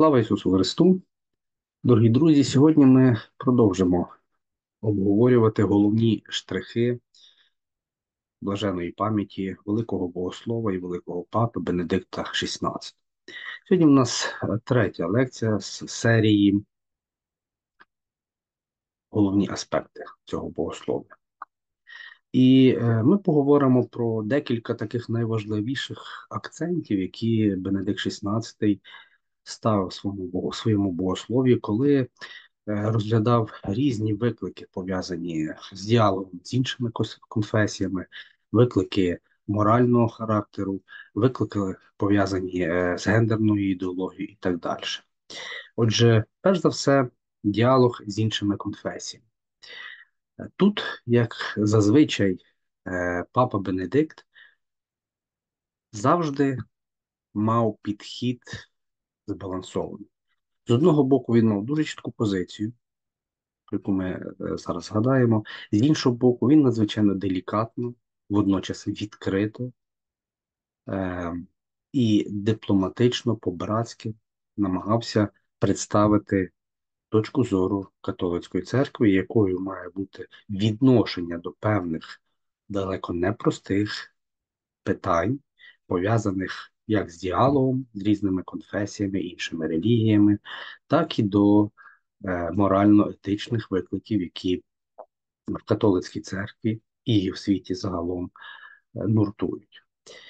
Слава Ісусу Христу! Дорогі друзі, сьогодні ми продовжимо обговорювати головні штрихи блаженої пам'яті великого богослова і великого папи Бенедикта XVI. Сьогодні у нас третя лекція з серії «Головні аспекти цього богослов'я». І ми поговоримо про декілька таких найважливіших акцентів, які Бенедикт XVI ставив в своєму богослов'ї, коли розглядав різні виклики, пов'язані з діалогом з іншими конфесіями, виклики морального характеру, виклики пов'язані з гендерною ідеологією і так далі. Отже, перш за все, діалог з іншими конфесіями. Тут, як зазвичай, папа Бенедикт завжди мав підхід збалансований. З одного боку, він мав дуже чітку позицію, яку ми зараз згадаємо. З іншого боку, він надзвичайно делікатно, водночас відкрито е, і дипломатично, по-братськи намагався представити точку зору католицької церкви, якою має бути відношення до певних далеко непростих питань, пов'язаних як з діалогом з різними конфесіями, іншими релігіями, так і до морально-етичних викликів, які в католицькій церкві і в світі загалом нуртують.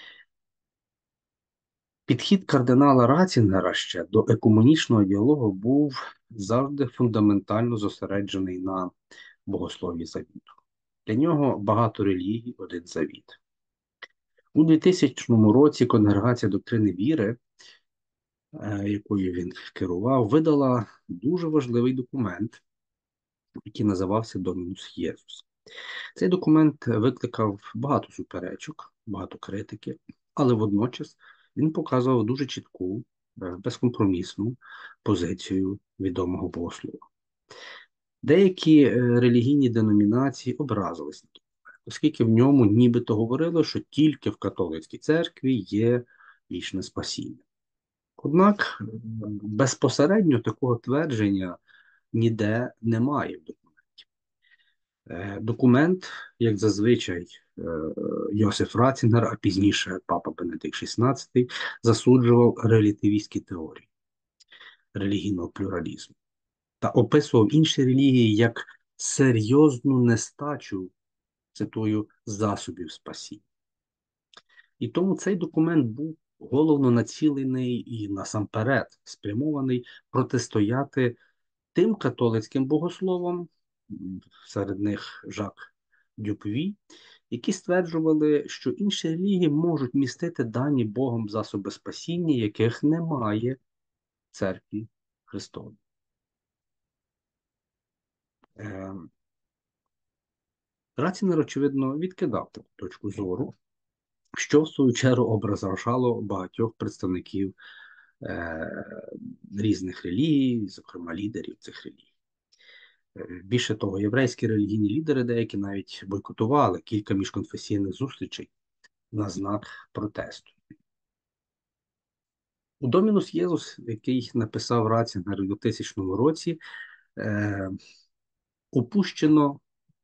Підхід кардинала Рацінгера ще до екуменічного діалогу був завжди фундаментально зосереджений на богослов'ї завіту. Для нього багато релігій, один завіт. У 2000 році Конгрегація доктрини віри, якою він керував, видала дуже важливий документ, який називався «Домінус Єсус». Цей документ викликав багато суперечок, багато критики, але водночас він показував дуже чітку, безкомпромісну позицію відомого богослова. Деякі релігійні деномінації образились на документ, оскільки в ньому нібито говорили, що тільки в католицькій церкві є вічне спасіння. Однак безпосередньо такого твердження ніде немає в документі. Документ, як зазвичай, Йосиф Рацінгер, а пізніше папа Бенедикт XVI, засуджував релятивістські теорії релігійного плюралізму та описував інші релігії як серйозну нестачу, цитую, засобів спасіння. І тому цей документ був головно націлений і насамперед спрямований протистояти тим католицьким богословам, серед них Жак Дюпюй, які стверджували, що інші релігії можуть містити дані Богом засоби спасіння, яких немає в церкві Христовій. Рацінгер, очевидно, відкидав таку точку зору, що в свою чергу ображало багатьох представників різних релігій, зокрема лідерів цих релігій. Більше того, єврейські релігійні лідери деякі навіть бойкотували кілька міжконфесійних зустрічей на знак протесту. У «Домінус Єсус», який написав Рацінгер у 2000 році, опущено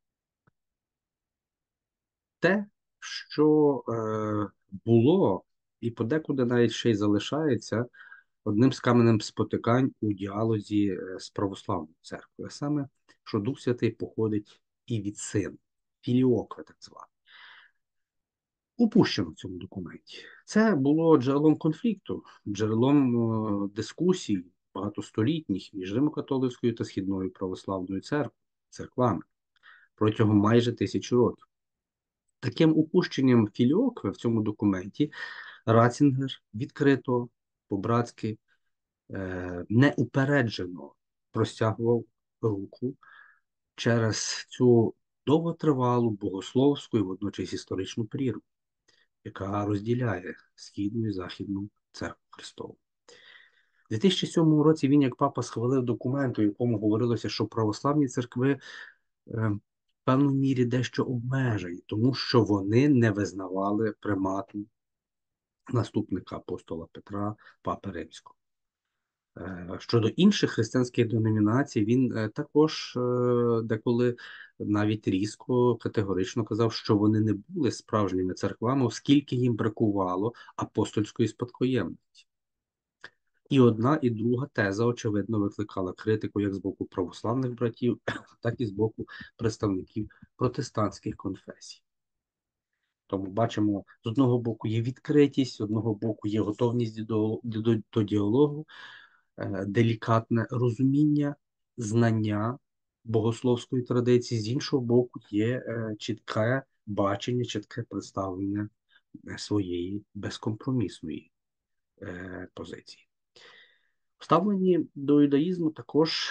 те, що було і подекуди навіть ще й залишається одним з каменем спотикань у діалозі з православною церквою, а саме, що Дух Святий походить і від Сина, філіокве так званий. Упущено в цьому документі. Це було джерелом конфлікту, джерелом дискусій багатостолітніх між Римо-католицькою та Східною православною церквами протягом майже 1000 років. Таким упущенням філіокве в цьому документі Рацінгер відкрито, по-братськи, неупереджено простягував руку через цю довготривалу богословську і водночас історичну прірву, яка розділяє Східну і Західну церкву Христову. У 2007 році він, як папа, схвалив документ, у якому говорилося, що православні церкви в певній мірі дещо обмежені, тому що вони не визнавали примату наступника апостола Петра, папи Римського. Щодо інших християнських деномінацій, він також деколи навіть різко, категорично казав, що вони не були справжніми церквами, оскільки їм бракувало апостольської спадкоємності. І одна, і друга теза, очевидно, викликала критику як з боку православних братів, так і з боку представників протестантських конфесій. Тому бачимо, з одного боку є відкритість, з одного боку є готовність до діалогу, делікатне розуміння, знання богословської традиції, з іншого боку, є чітке бачення, чітке представлення своєї безкомпромісної позиції. В ставленні до юдаїзму також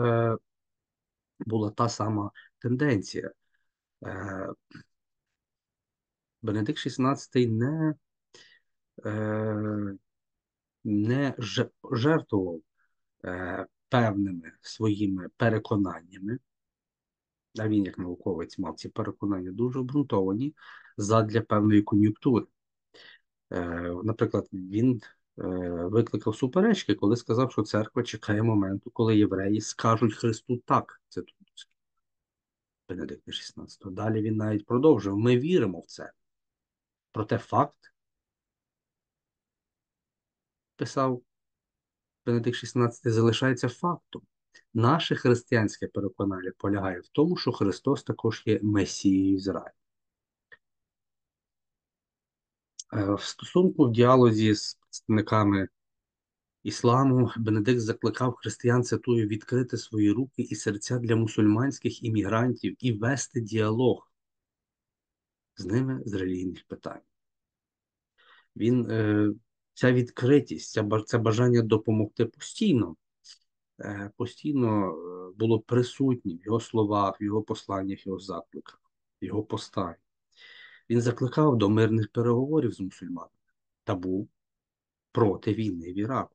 була та сама тенденція. Е, Бенедикт XVI не жертвував певними своїми переконаннями, а він, як науковець, мав ці переконання дуже обґрунтовані задля певної кон'юнктури. Наприклад, він викликав суперечки, коли сказав, що церква чекає моменту, коли євреї скажуть Христу так. Це Бенедикта XVI. Далі він навіть продовжив: ми віримо в це. Проте факт, писав Бенедикт XVI, залишається фактом. Наше християнське переконання полягає в тому, що Христос також є Месією Ізраїлю. В стосунку в діалозі з представниками ісламу Бенедикт закликав християн, цитую, відкрити свої руки і серця для мусульманських іммігрантів і вести діалог з ними з релігійних питань. Ця відкритість, це бажання допомогти постійно було присутнє в його словах, в його посланнях, в його закликах, в його поставі. Він закликав до мирних переговорів з мусульманами та був проти війни в Іраку.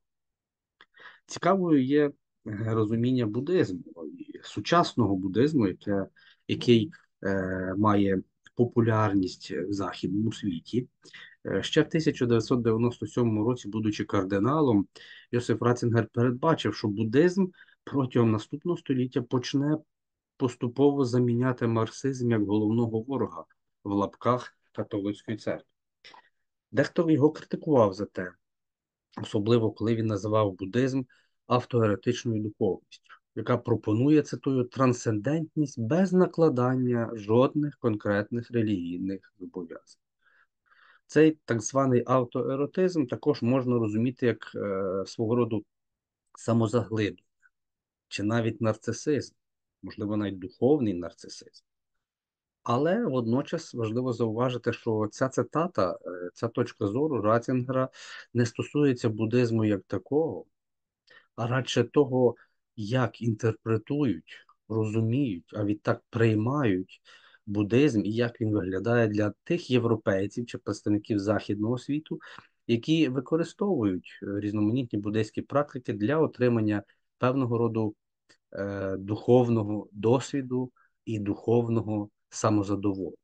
Цікавою є розуміння буддизму, сучасного буддизму, який має популярність в західному світі. Ще в 1997 році, будучи кардиналом, Йосиф Ратцінгер передбачив, що буддизм протягом наступного століття почне поступово заміняти марксизм як головного ворога в лапках католицької церкви. Дехто його критикував за те, особливо коли він називав буддизм автоеретичною духовністю, яка пропонує, цитую, трансцендентність без накладання жодних конкретних релігійних зобов'язань. Цей так званий автоеротизм також можна розуміти як свого роду самозаглиблення, чи навіть нарцисизм, можливо, навіть духовний нарцисизм. Але водночас важливо зауважити, що ця цитата, ця точка зору Ратцінгера не стосується буддизму як такого, а радше того, як інтерпретують, розуміють, а відтак приймають буддизм і як він виглядає для тих європейців чи представників західного світу, які використовують різноманітні буддийські практики для отримання певного роду духовного досвіду і духовного самозадоволення.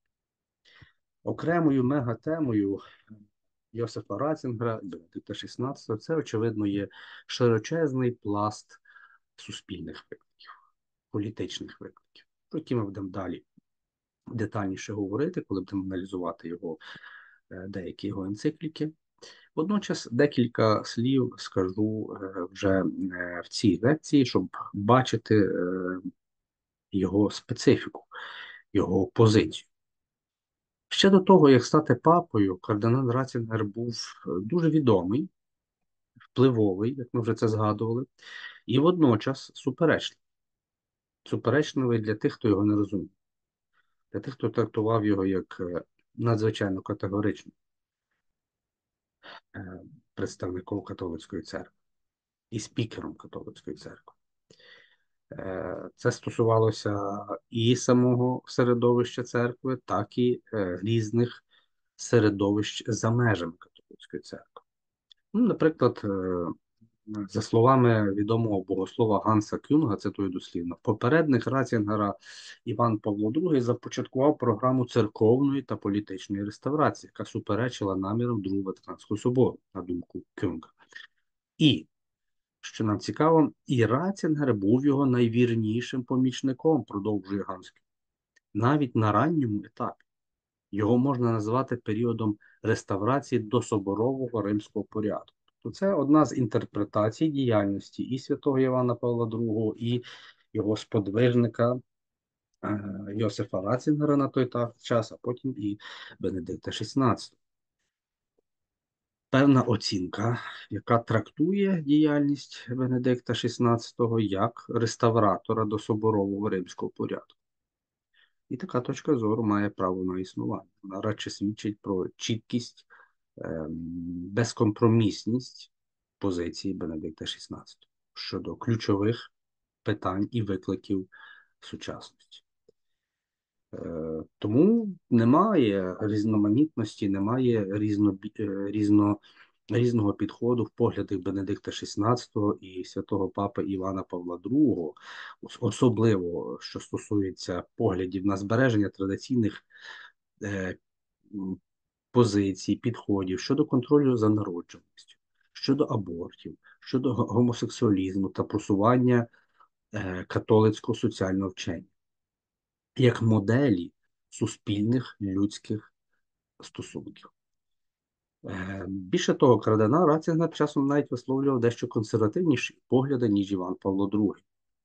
Окремою мегатемою Йосифа Ратцінгера, Бенедикта XVI, це, очевидно, є широчезний пласт суспільних викликів, політичних викликів, про які ми будемо далі детальніше говорити, коли будемо аналізувати деякі його енцикліки. Водночас декілька слів скажу вже в цій лекції, щоб бачити його специфіку, його позицію. Ще до того, як стати папою, кардинал Ратцінгер був дуже відомий, впливовий, як ми вже це згадували, і водночас суперечливий. Суперечливий для тих, хто його не розумів, для тих, хто трактував його як надзвичайно категоричним представником католицької церкви і спікером католицької церкви. Це стосувалося і самого середовища церкви, так і різних середовищ за межами католицької церкви. Ну, наприклад, за словами відомого богослова Ганса Кюнга, цитую дослівно, попередник Ратцінгера Іван Павло II започаткував програму церковної та політичної реставрації, яка суперечила намірам Другого Ватиканського собору, на думку Кюнга. І Що нам цікаво, і Ратцінгер був його найвірнішим помічником, продовжує Ганський. Навіть на ранньому етапі його можна назвати періодом реставрації дособорового римського порядку. То це одна з інтерпретацій діяльності і святого Івана Павла II, і його сподвижника Йосифа Ратцінгера на той час, а потім і Бенедикта XVI. Певна оцінка, яка трактує діяльність Бенедикта XVI як реставратора дособорового римського порядку. І така точка зору має право на існування. Вона радше свідчить про чіткість, безкомпромісність позиції Бенедикта XVI щодо ключових питань і викликів сучасності. Тому немає різноманітності, немає різного підходу в поглядах Бенедикта XVI і святого папи Івана Павла II, особливо що стосується поглядів на збереження традиційних е, позицій, підходів щодо контролю за народжуваністю, щодо абортів, щодо гомосексуалізму та просування католицького соціального вчення як моделі суспільних людських стосунків. Більше того, кардинал Ратцінгер часом навіть висловлював дещо консервативніші погляди, ніж Іван Павло II.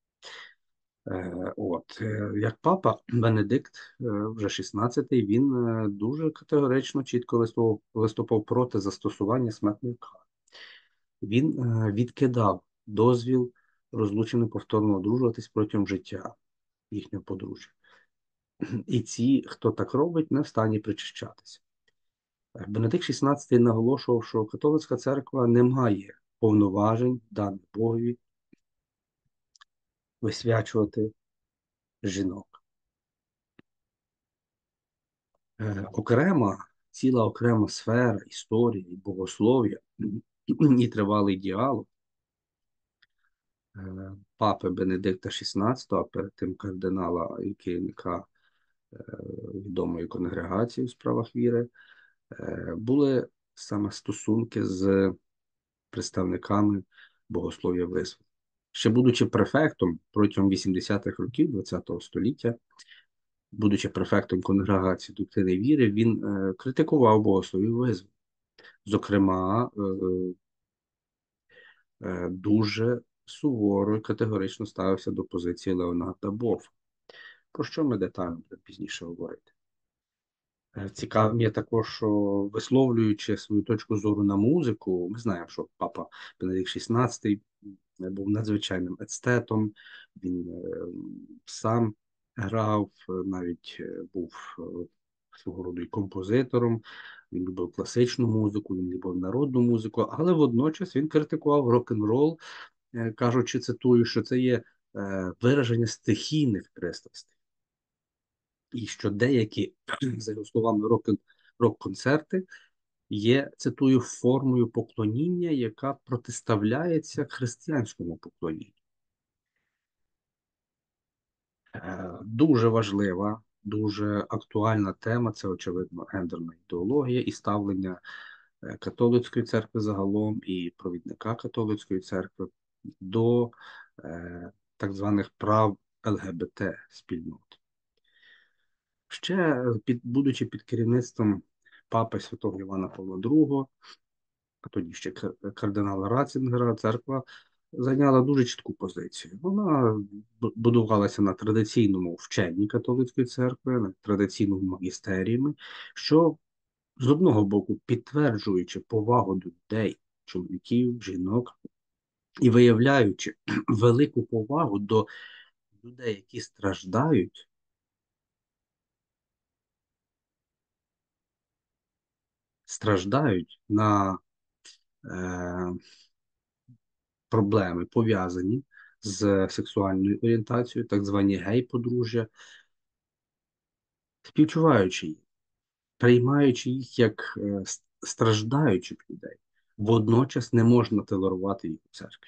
Як папа Бенедикт, вже 16-й, він дуже категорично, чітко виступав проти застосування смертної кари. Він відкидав дозвіл розлученим повторно одружуватись протягом життя їхнього подружжя. І ці, хто так робить, не в стані причащатися. Бенедикт XVI наголошував, що католицька церква не має повноважень даних Богові висвячувати жінок. Ціла окрема сфера історії, богослов'я і тривалий діалог папи Бенедикта XVI, а перед тим кардинала і керівника відомої конгрегації у справах віри, були саме стосунки з представниками богослов'я визволення. Ще будучи префектом протягом 80-х років ХХ століття, будучи префектом конгрегації доктрини віри, він критикував богослов'я визволення. Зокрема, дуже суворо і категорично ставився до позиції Леонарда Бофа, про що ми детально будемо пізніше говорити. Цікавим є також, що висловлюючи свою точку зору на музику, ми знаємо, що папа Бенедикт XVI був надзвичайним естетом, він сам грав, навіть був свого роду і композитором, він любив класичну музику, він любив народну музику, але водночас він критикував рок-н-рол, кажучи, цитую, що це є вираження стихійних пристрастей. І що деякі, за його словами, рок-концерти є, цитую, формою поклоніння, яка протиставляється християнському поклонінню. Дуже важлива, дуже актуальна тема – це, очевидно, гендерна ідеологія і ставлення католицької церкви загалом і провідника католицької церкви до так званих прав ЛГБТ-спільноти. Ще, будучи під керівництвом папи святого Івана Павла II, а тоді ще кардинала Ратцінгера, церква зайняла дуже чітку позицію. Вона будувалася на традиційному вченні католицької церкви, на традиційному магістеріумі, що з одного боку підтверджуючи повагу до людей, чоловіків, жінок, і виявляючи велику повагу до людей, які страждають на проблеми, пов'язані з сексуальною орієнтацією, так звані гей-подружжя, співчуваючи їх, приймаючи їх як страждаючих людей, водночас не можна толерувати їх у церкві.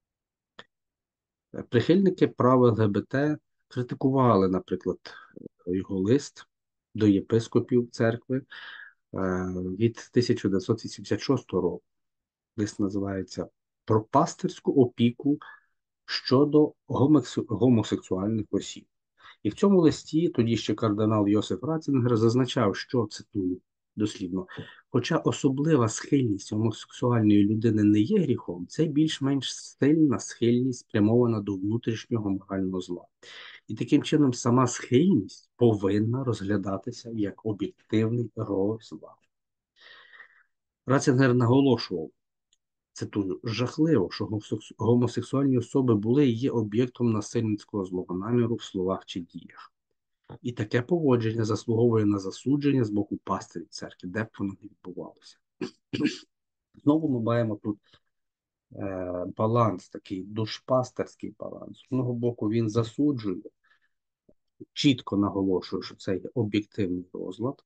Прихильники прав ЛГБТ критикували, наприклад, його лист до єпископів церкви від 1986 року. Лист називається про пастирську опіку щодо гомосексуальних осіб. І в цьому листі тоді ще кардинал Йосиф Ратцінгер зазначав, що, цитую дослівно, хоча особлива схильність гомосексуальної людини не є гріхом, це більш-менш сильна схильність спрямована до внутрішнього морального зла. І таким чином сама схильність повинна розглядатися як об'єктивний розлад. Ратцінгер наголошував, цитую, жахливо, що гомосексуальні особи були і є об'єктом насильницького злого наміру в словах чи діях. І таке поводження заслуговує на засудження з боку пастирів церкви, де б воно не відбувалося. Знову ми маємо тут баланс, такий душпастерський баланс. З одного боку він засуджує, чітко наголошує, що це є об'єктивний розлад,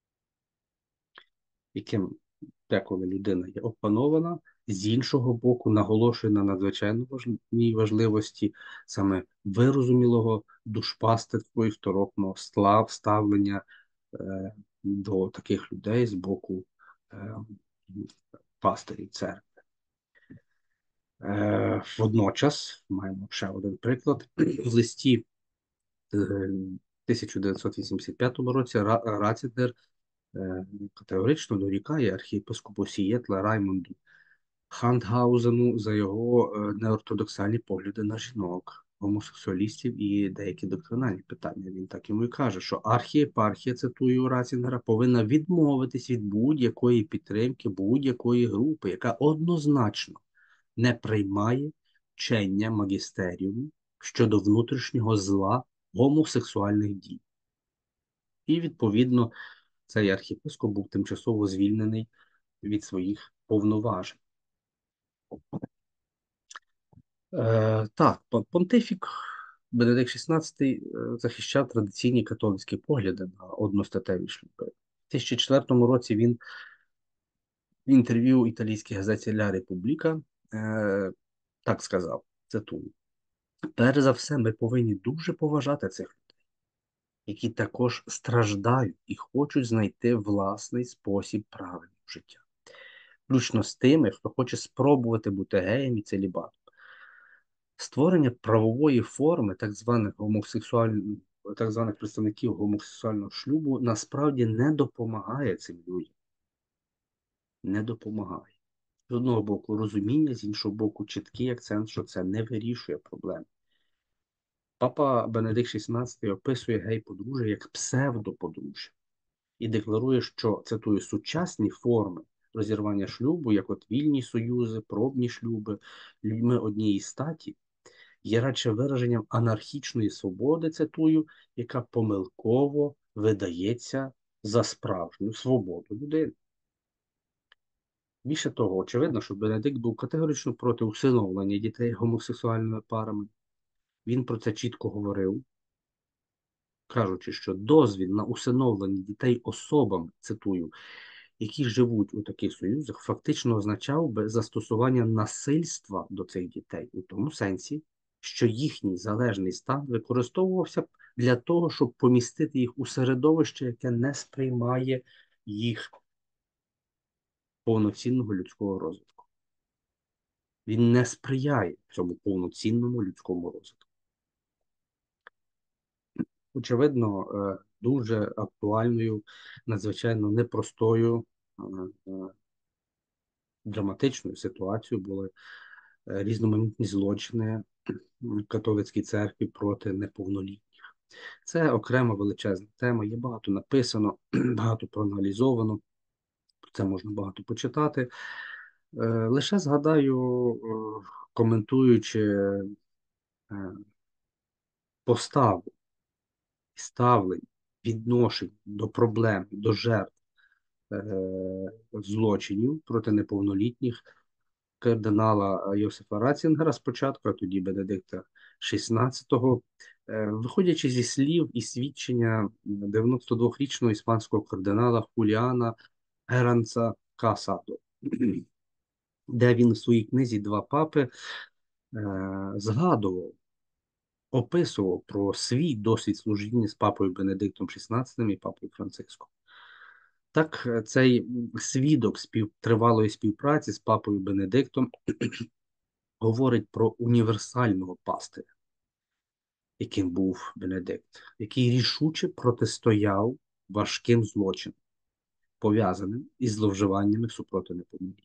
яким деколи людина є опанована, з іншого боку, наголошує на надзвичайно важливості саме вирозумілого душпастерського і второпного ставлення до таких людей з боку е, пастирів церкви. Водночас маємо ще один приклад. В листі в 1985 році Ратцінгер категорично дорікає архієпископу Сієтла Раймонду Хантгаузену за його неортодоксальні погляди на жінок, гомосексуалістів і деякі доктринальні питання. Він так йому і каже, що архієпархія, цитую Ратцінгера, повинна відмовитись від будь-якої підтримки, будь-якої групи, яка однозначно не приймає вчення магістеріуму щодо внутрішнього зла гомосексуальних дій. І, відповідно, цей архієпископ був тимчасово звільнений від своїх повноважень. Так, понтифік Бенедикт XVI захищав традиційні католицькі погляди на одностатеві шлюби. У 2004 році він в інтерв'ю італійській газеті «Ля Републіка» так сказав, цитую, «Перш за все, ми повинні дуже поважати цих людей, які також страждають і хочуть знайти власний спосіб правильного життя, включно з тими, хто хоче спробувати бути геєм і целібатом. Створення правової форми так званих представників гомосексуального шлюбу насправді не допомагає цим людям. Не допомагає. З одного боку розуміння, з іншого боку чіткий акцент, що це не вирішує проблеми. Папа Бенедикт XVI описує гей-подружжя як псевдоподружжя і декларує, що, цитую, сучасні форми розірвання шлюбу, як от вільні союзи, пробні шлюби, людьми однієї статі, є радше вираженням анархічної свободи, цитую, яка помилково видається за справжню свободу людини. Більше того, очевидно, що Бенедикт був категорично проти усиновлення дітей гомосексуальними парами. Він про це чітко говорив, кажучи, що дозвіл на усиновлення дітей особам, цитую, які живуть у таких союзах, фактично означав би застосування насильства до цих дітей, у тому сенсі, що їхній залежний стан використовувався б для того, щоб помістити їх у середовище, яке не сприймає їх повноцінного людського розвитку. Він не сприяє цьому повноцінному людському розвитку. Очевидно, дуже актуальною, надзвичайно непростою, драматичною ситуацією були різноманітні злочини в католицькій церкві проти неповнолітніх. Це окрема величезна тема, є багато написано, багато проаналізовано, про це можна багато почитати. Лише згадаю, коментуючи поставу, ставлення, відношення до проблем, до жертв злочинів проти неповнолітніх кардинала Йосифа Ратцінгера спочатку, а тоді Бенедикта XVI, виходячи зі слів і свідчення 92-річного іспанського кардинала Хуліана Геранца Касадо, де він у своїй книзі «Два папи» згадував, описував про свій досвід служіння з папою Бенедиктом XVI і папою Франциском. Так, цей свідок тривалої співпраці з папою Бенедиктом говорить про універсального пастиря, яким був Бенедикт, який рішуче протистояв важким злочинам, пов'язаним із зловживаннями супроти неповнолітніх.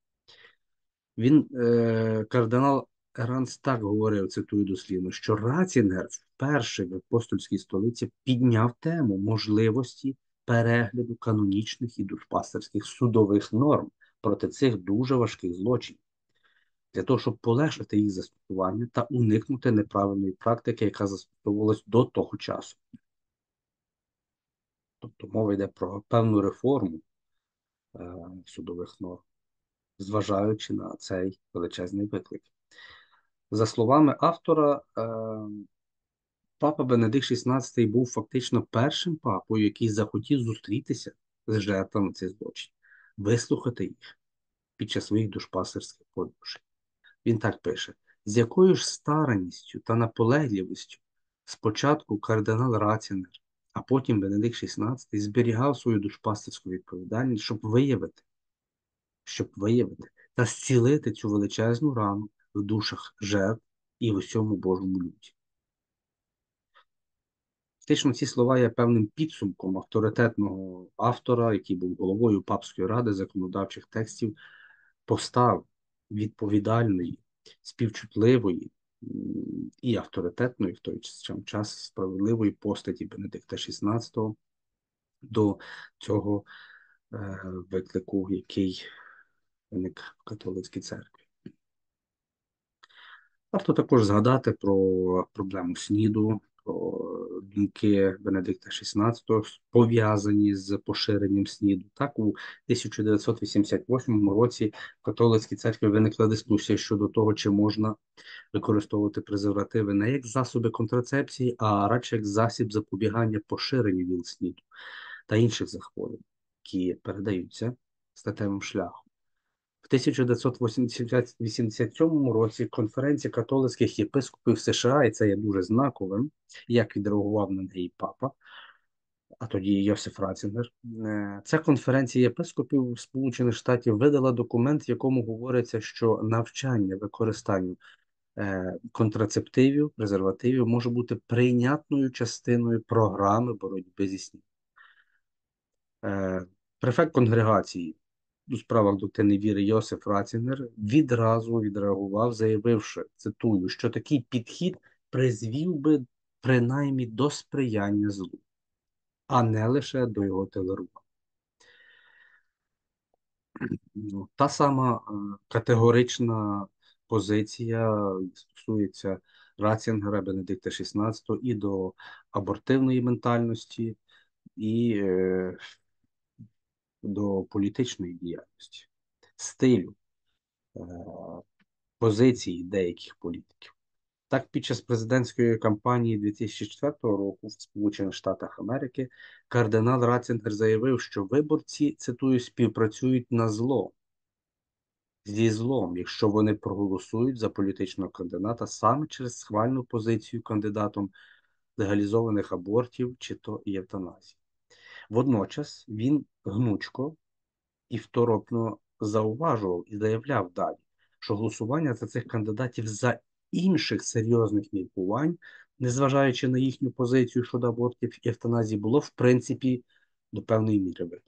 Кардинал Еранц так говорив, цитую дослівно, що Рацінгер вперше в апостольській столиці підняв тему можливості перегляду канонічних і душпастерських судових норм проти цих дуже важких злочинів, для того, щоб полегшити їх застосування та уникнути неправильної практики, яка застосовувалась до того часу. Тобто мова йде про певну реформу судових норм, зважаючи на цей величезний виклик. За словами автора, папа Бенедикт XVI був фактично першим папою, який захотів зустрітися з жертвами цих злочинів, вислухати їх під час своїх душпастерських подорожей. Він так пише: з якою ж старанністю та наполегливістю спочатку кардинал Рацінгер, а потім Бенедикт XVI зберігав свою душпастерську відповідальність, щоб виявити та зцілити цю величезну рану в душах жертв і в усьому Божому люді. Фактично, ці слова є певним підсумком авторитетного автора, який був головою Папської ради законодавчих текстів, постав відповідальної, співчутливої і авторитетної в той час справедливої постаті Бенедикта XVI до цього виклику, який виник в католицькій церкві. Варто також згадати про проблему СНІДу, про думки Бенедикта XVI, пов'язані з поширенням СНІДу. Так, у 1988 році в католицькій церкві виникла дискусія щодо того, чи можна використовувати презервативи не як засоби контрацепції, а радше як засіб запобігання поширенню ВІЛ-СНІДу та інших захворювань, які передаються статевим шляхом. В 1987 році конференція католицьких єпископів США, і це є дуже знаковим, як відреагував на неї папа, а тоді Йосиф Рацінгер. Ця конференція єпископів Сполучених Штатів видала документ, в якому говориться, що навчання використанню контрацептивів, презервативів може бути прийнятною частиною програми боротьби зі СНІДом. Префект конгрегації у справах доктрини віри Йосиф Рацінгер відразу відреагував, заявивши, цитую, що такий підхід призвів би принаймні до сприяння злу, а не лише до його толерування. Та сама категорична позиція стосується Рацінгера, Бенедикта XVI і до абортивної ментальності, і до політичної діяльності, стилю, позиції деяких політиків. Так, під час президентської кампанії 2004 року в Сполучених Штатах Америки кардинал Рацінгер заявив, що виборці, цитую, співпрацюють на зло, зі злом, якщо вони проголосують за політичного кандидата саме через схвальну позицію кандидатом легалізованих абортів чи то євтаназії. Водночас він гнучко і второпно зауважував і заявляв далі, що голосування за цих кандидатів за інших серйозних міркувань, незважаючи на їхню позицію щодо абортів і евтаназії, було в принципі до певної міри вигідно.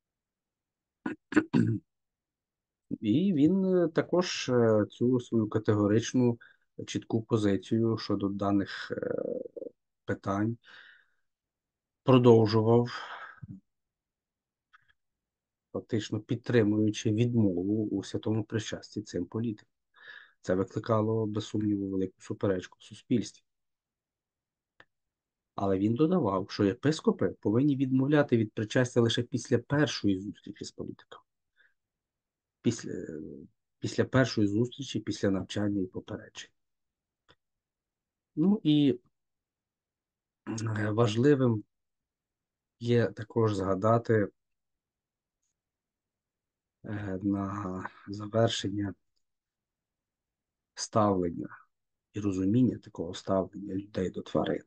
І він також цю свою категоричну чітку позицію щодо даних питань продовжував, фактично підтримуючи відмову у святому причасті цим політикам. Це викликало, без сумніву, велику суперечку в суспільстві. Але він додавав, що єпископи повинні відмовляти від причастя лише після першої зустрічі з політиком. Після першої зустрічі, після навчання і попереджень. Ну і важливим є також згадати на завершення ставлення і розуміння такого ставлення людей до тварин.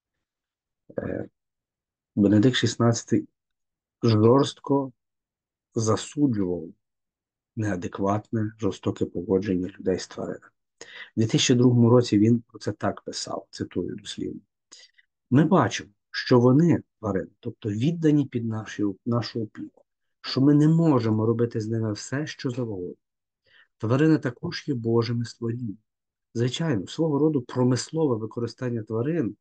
Бенедикт XVI жорстко засуджував неадекватне, жорстоке поводження людей з тваринами. У 2002 році він про це так писав, цитую дослівно. Ми бачимо, що вони, тварини, тобто віддані під нашу опіку, що ми не можемо робити з ними все, що завгодно. Тварини також є Божими створіннями. Звичайно, свого роду промислове використання тварин,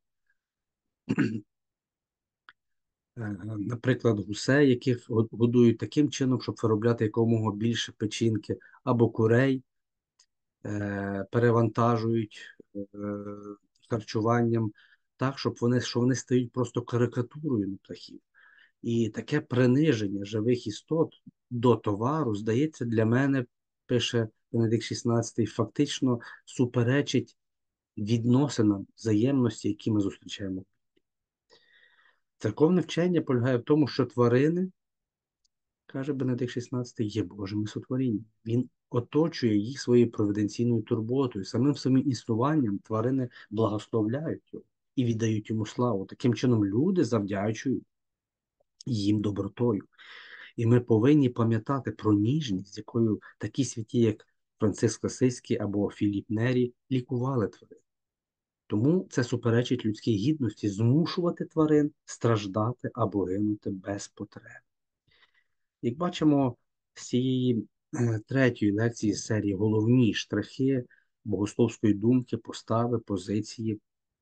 наприклад, гусей, яких годують таким чином, щоб виробляти якомога більше печінки, або курей, перевантажують харчуванням так, що вони стають просто карикатурою на птахів. І таке приниження живих істот до товару, здається, для мене, пише Бенедикт XVI, фактично суперечить відносинам взаємності, які ми зустрічаємо. Церковне вчення полягає в тому, що тварини, каже Бенедикт XVI, є Божими сотворіннями. Він оточує їх своєю провиденційною турботою. Самим своїм існуванням тварини благословляють його і віддають йому славу. Таким чином, люди завдячують їм добротою. І ми повинні пам'ятати про ніжність, з якою такі святі, як Франциск Асизький або Філіп Нері, лікували тварин. Тому це суперечить людській гідності змушувати тварин страждати або гинути без потреби. Як бачимо, з цієї третьої лекції з серії головні штрихи богословської думки, постави, позиції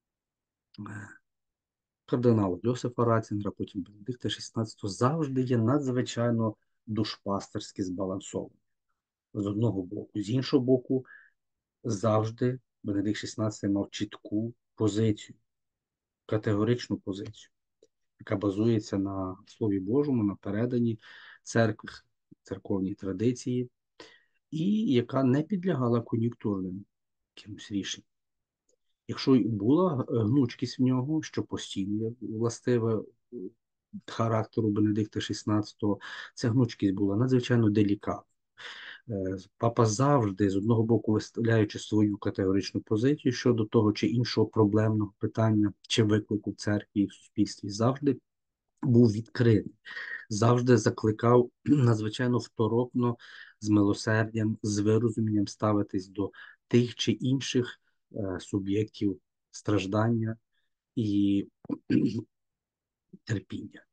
кардинала Йосифа Ратцінгера, потім Бенедикта XVI, завжди є надзвичайно душпастерськи збалансовані. З одного боку. З іншого боку, завжди Бенедикт XVI мав чітку позицію, категоричну позицію, яка базується на Слові Божому, на переданні церкви, церковній традиції, і яка не підлягала кон'юнктурним якимось рішенням. Якщо й була гнучкість в нього, що постійно є властиве характеру Бенедикта XVI, ця гнучкість була надзвичайно делікатна. Папа завжди, з одного боку, виставляючи свою категоричну позицію щодо того чи іншого проблемного питання чи виклику в церкві і в суспільстві, завжди був відкритий, завжди закликав надзвичайно второпно, з милосердям, з вирозумінням ставитись до тих чи інших суб'єктів страждання і терпіння.